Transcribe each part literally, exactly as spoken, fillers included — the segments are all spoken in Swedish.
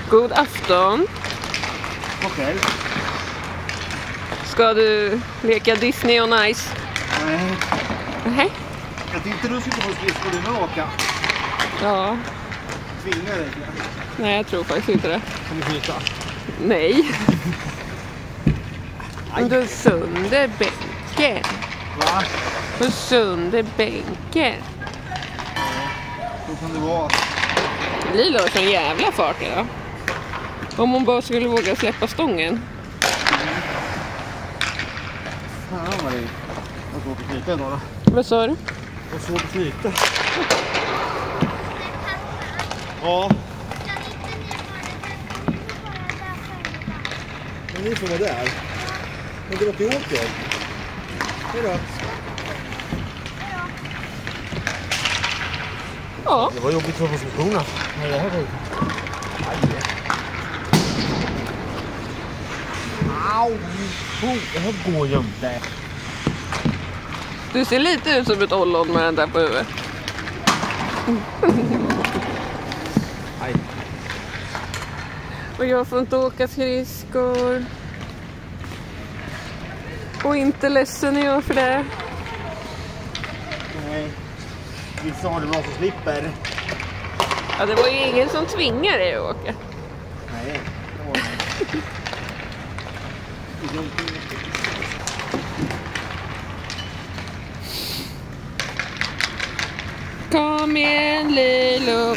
God afton. Okej. Ska du leka Disney on Ice? Nej. Nej. Jag tänkte du skulle få skridskor du med åka. Ja. Tvingar dig. Nej, jag tror faktiskt inte det. Kan du skita? Nej. Du sönder bänken. Va? Du sönder bänken. Så kan det vara. Lila har sån jävla fart idag. Om hon bara skulle våga släppa stången. Fan vad det är. Vad svårt att flyta idag då. Vad sa du? Vad svårt att flyta. Ja. Men ni får vara där. Men det var till åker. Hej då. Ja. Det var jobbigt för positionen. Nej, det här var... Aj. Au! Det här går ju inte. Du ser lite ut som ett ollon med den där på huvudet. Aj. Och jag får inte åka skridskor. Och inte ledsen är jag för det. Nej. Vissa har det bra som slipper. Ja, det var ju ingen som tvingar dig att åka. Nej, det var det. Kom igen, Lilo.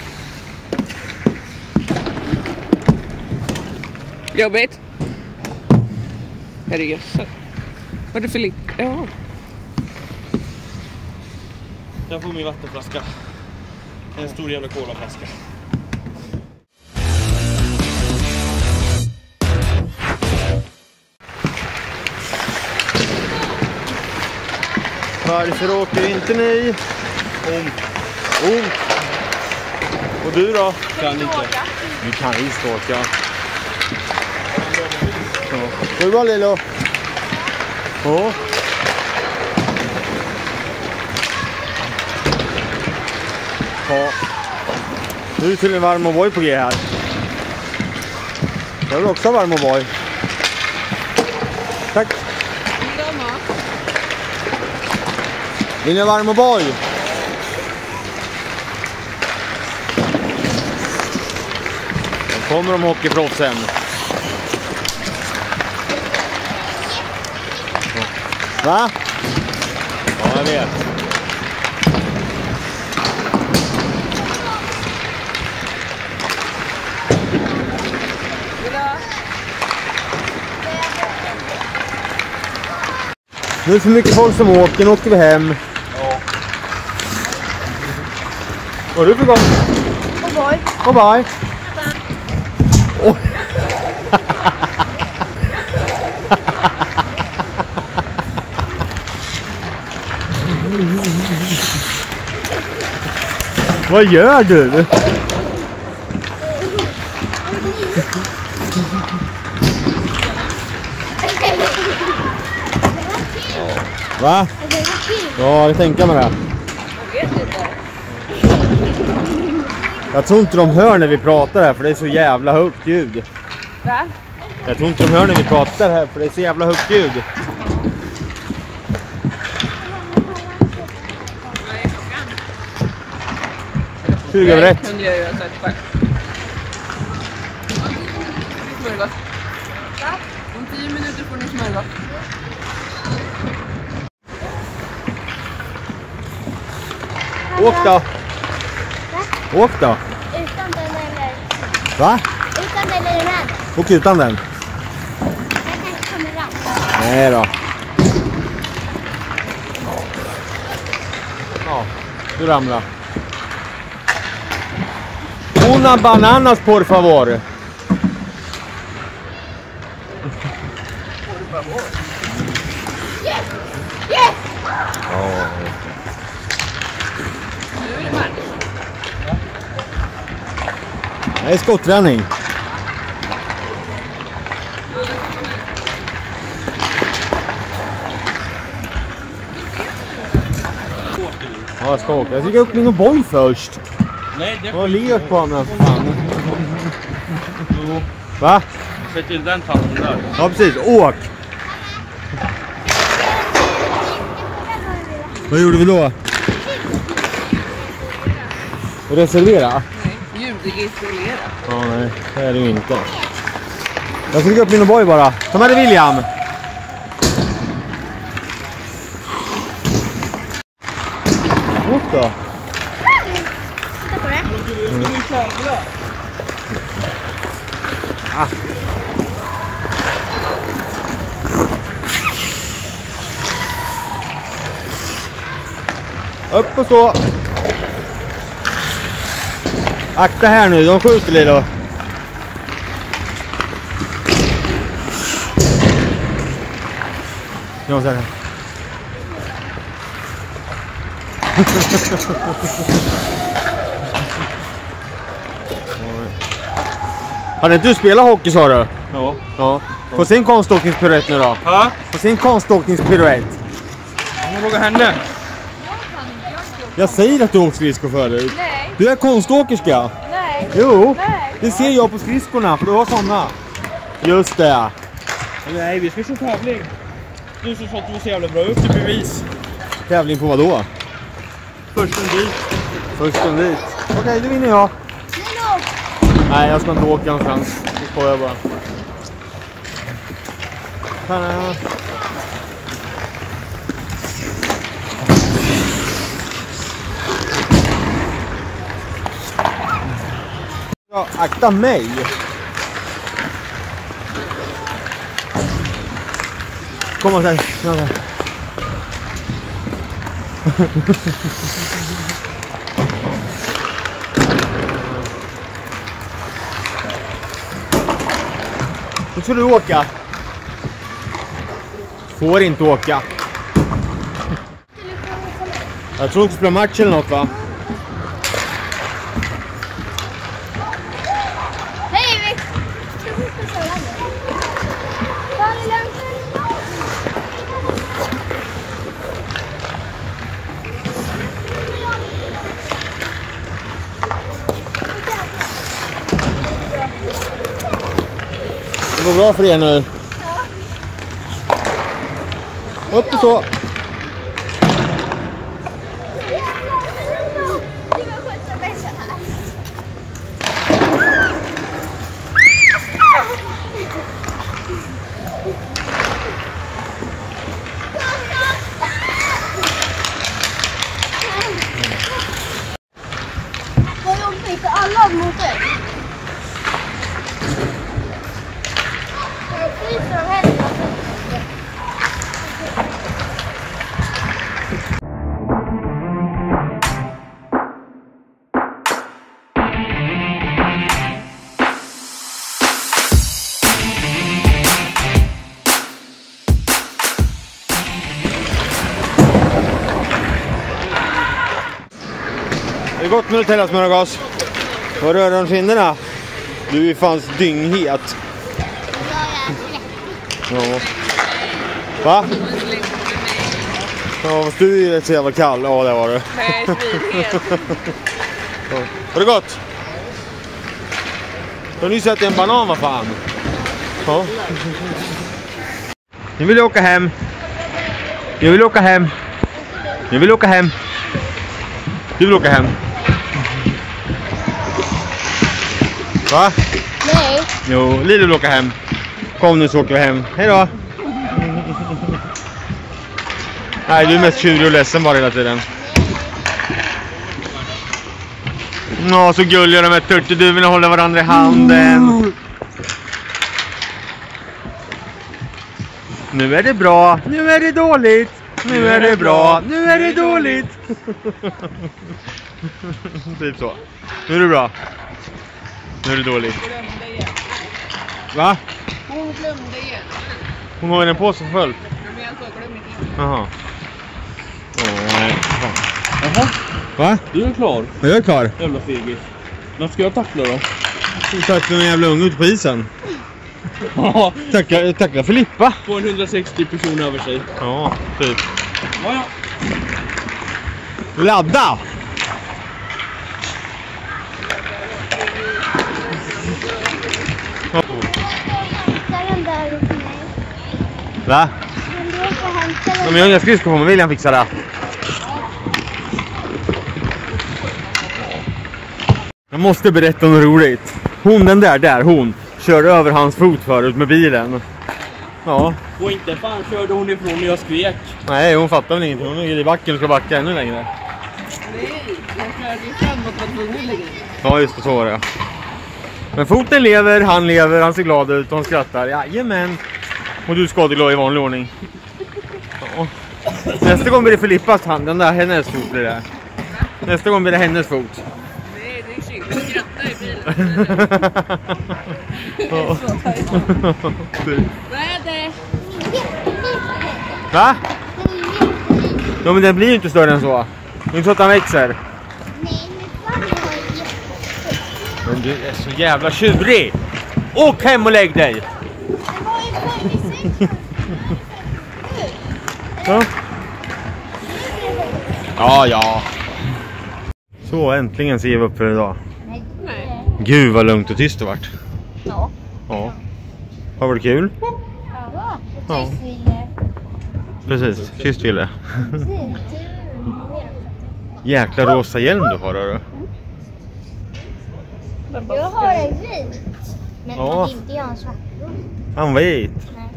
Jobbigt. Är det jösset? Vad är det för lite? Ja. Jag får min vattenflaska. En stor jävla colaflaska. Varför åker inte ni? Om. Om. Och du då? Kan inte. Du kan visst åka. Hur var Lilo? Ja. Ja. Nu är till en varm O'boy på G här. Jag vill också ha varm O'boy. Tack. Vill ni ha varm O'boy? Då kommer de hockeyproffsen. Va? Ja, jag vet. Nu är det för mycket folk som åker, nu åker vi hem. Ja. Vad är du för gång? Oh boy. Oh bye. Oh. Vad gör du? Va? Ja, jag tänker mig det. Jag tror inte de hör när vi pratar här för det är så jävla högt ljud. Va? Jag tror inte de hör när vi pratar här för det är så jävla högt ljud. tjugo över ett. kunde jag ju ha sett själv. Smörgås. Om tio minuter får ni smörgås. Åk då. Åk då. Utan den eller? Va? Utan den eller med? Åk utan den. Jag kanske kommer fram. Nej då. Ja, du ramlar. Una bananas por favor. Yes! Yes! Ja. Det är skotträning. Ja, jag ska åka. Jag ska upp min O'boy först. Nej, det Jag har lekt på honom. Fan. Jo. Va? Se till den tappen där. Ja, precis. Åk! Vad gjorde vi då? Reservera? Nej, ljudregistrera. Ja, nej. Det är det ju inte. Jag ska lägga upp min och boy bara. Ta med dig William. Åk då. Titta på det. Ah. Upp och så. Akta här nu, de skjuter dig då. Jag ser det. Hade inte du spelat hockey, sa du? Ja. Ja. Få sin konståkningspiruett nu då. Ja? Få sin konståkningspiruett. Jag vågar henne. Jag säger att du åker skridskor förut. Nej. Du är konståkerska. Nej. Jo, Nej. det ser jag på skridskorna, för du har sådana. Just det. Nej, vi ska köra tävling. Du som sa att du var så jävla bra. Upp till bevis. Tävling på vad då? Först en dit. Först en dit. Okej, okay, då vinner jag. Nej, jag ska inte åka någonstans. Det får jag bara. Tada. Ja, akta mig. Kom och säg. Ja, ja. Nu ska du åka. Får inte åka. Jag tror inte spela match eller något, va? Hej, vi ska vi köra nu. Ta det lugnt. Det går bra för er nu. Upp och så. Vad jobbigt, alla mot dig. Jag fryser av helvete. Det är gott med Nutella smörgås. Vad rör de kinderna? Du är fan dynghet. Ja. Va? Ja, fast du är rätt så jävla kall. Ja, det var du. Nej, svinhet. Ja. Var det gott? Har ni sett en banan, vad fan? Ja. Nu vill jag åka hem. Jag vill åka hem. Jag vill åka hem. Du vill åka hem. Va? Nej. Jo, Lilo vill åka hem. Kom nu så åker vi hem. Hej då. Nej, du är mest tjurig och ledsen bara hela tiden. Nå, så gulliga de här turtelduvorna håller varandra i handen. Nu är det bra, nu är det dåligt. Nu är det bra, nu är det dåligt. Typ så. Nu är det bra. Nu är det dåligt. Va? Hon glömde igen. Hon har en påse full. Men jag sa glöm inte. Jaha. Åh, nej. Fan. Jaha, Va? du är klar. Jag är klar. Jävla fegis. Vem ska jag tackla då? Tackla en jävla unge ute på isen. Ja, Tackla, tackla Filippa. på en hundrasextio personer över sig. Ja, typ. Ja, ja. Ladda! Va? Men du åker hämta Om jag har inga skridskor på mig, William fixar det. Jag måste berätta något roligt. Hon, den där, där, hon körde över hans fot förut med bilen. Ja. Och inte fan körde hon ifrån när jag skrek. Nej, hon fattar väl ingenting. Hon ligger i backen och ska backa ännu längre. Nej, jag körde ju framåt och var tvungen längre. Ja, just det, så var det. Men foten lever, han lever, han ser glad ut och han skrattar. Jajamän. Och du är skadeglad i vanlig ordning. Ja. Nästa gång blir det Filippas hand, den där, hennes fot blir det. Nästa gång blir det hennes fot. Nej, det är synd. Jag skrattar i bilen. Det är så tajt. Vad är det? Va? Ja, men den blir ju inte större än så. Det är inte så att han växer. Nej, men fan var jättestort. Men du är så jävla tjurig. Åk hem och lägg dig. Det var ju förr i sängen. Ja. Ja, ja. Så, äntligen ser vi upp för idag. Nej. Nej. Gud vad lugnt och tyst det vart. Ja. Ja. Har varit kul? Ja. Ja. Precis. Precis, tyst Ville. Jäkla rosa hjälm du har, hörru. Jag har en vit. Men Ja. inte jag en svart. Han vet. Nej.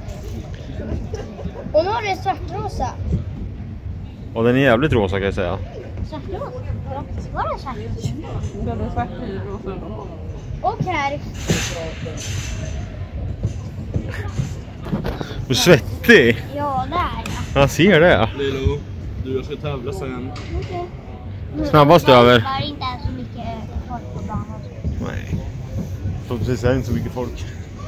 Hon har en svartrosa. Och den är jävligt rosa kan jag säga. Svartrosa? Var det svart? Det är svart i rosa. Och här. Du är svettig. Ja, där ja. Jag ser det. Lilo, du jag ska tävla sen. Snabbast över. Det var inte så mycket folk på banan. Nej. Förhoppningsvis är det inte så mycket folk.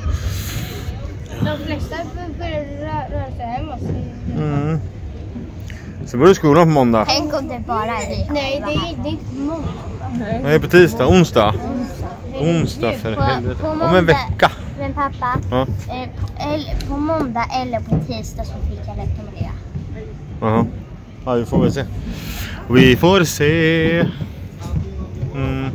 De flesta börjar röra sig hem och se. Mm. Så börjar skolan på måndag. Tänk om det bara är... Nej, det är, det är inte måndag. Nej, på tisdag, onsdag. Det är Onsdag för på- helvete. på Om måndag- en vecka. Men pappa, Ja. eh, på, eller, på måndag eller på tisdag så fick jag rekommendera. Jaha. Ja, vi får väl se. Vi får se. Mm.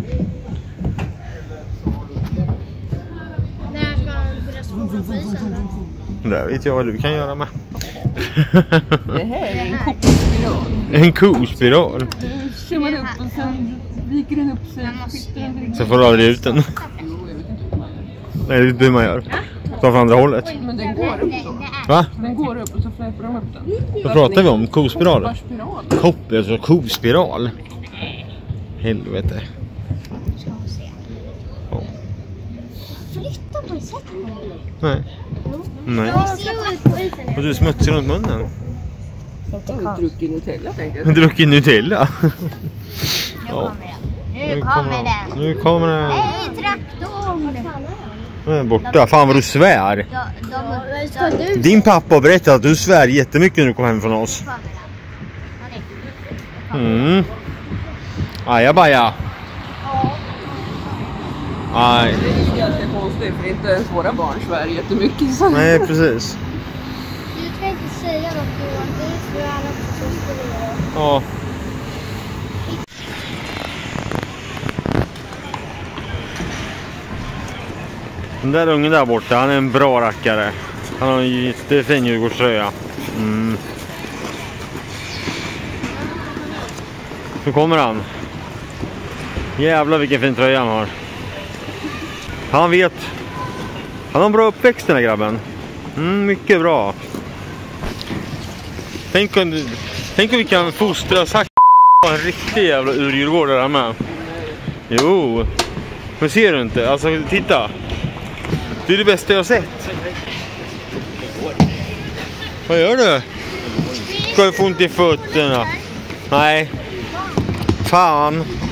När ska de börja skolan på isen då? Där vet jag vad du kan göra med. Det här är en kospiral. En kospiral. Du kör man upp och sen viker den upp sig. Skjuter den till- Så får du aldrig ut den. Jo, jag vet inte. Nej, det är det man gör. Ta från andra hållet. Men den går upp så. Va? Den går upp och så fläpar de upp den. Vad pratar vi om? Kospiral? Kopparspiral. Kopp, alltså kospiral. Helvete. Ska vi se. Ja. Flytta på sätt. Nej. Nej. Jag slår ut på isen. Och du är smutsig runt munnen. Jag har druckit Nutella tänkte jag. Du druckit Nutella. Nu Ja. kommer den. Nu kommer den. Nu kommer den. Hej, traktorn! Den är borta. Fan vad du svär. De, de, ska du Din pappa berättade att du svär jättemycket när du kom hem från oss. Mm. Ajabaja. Aj. Det är ganska konstigt för inte ens våra barn svär jättemycket. Så. Nej, precis. Du ska inte säga något Johan. Du svär också så skulle jag. Ja. Den där ungen där borta, han är en bra rackare. Han har en jättefin Djurgårdströja. Mm. Nu kommer han. Jävlar vilken fin tröja han har. Han vet. Han har en bra uppväxt den här grabben. Mm, mycket bra. Tänk om, tänk om vi kan fostra sagt en riktig jävla urdjurgårdare där med. Jo. Men ser du inte? Alltså titta. Det är det bästa jag har sett. Vad gör du? Ska du få ont i fötterna? Nej. Fan.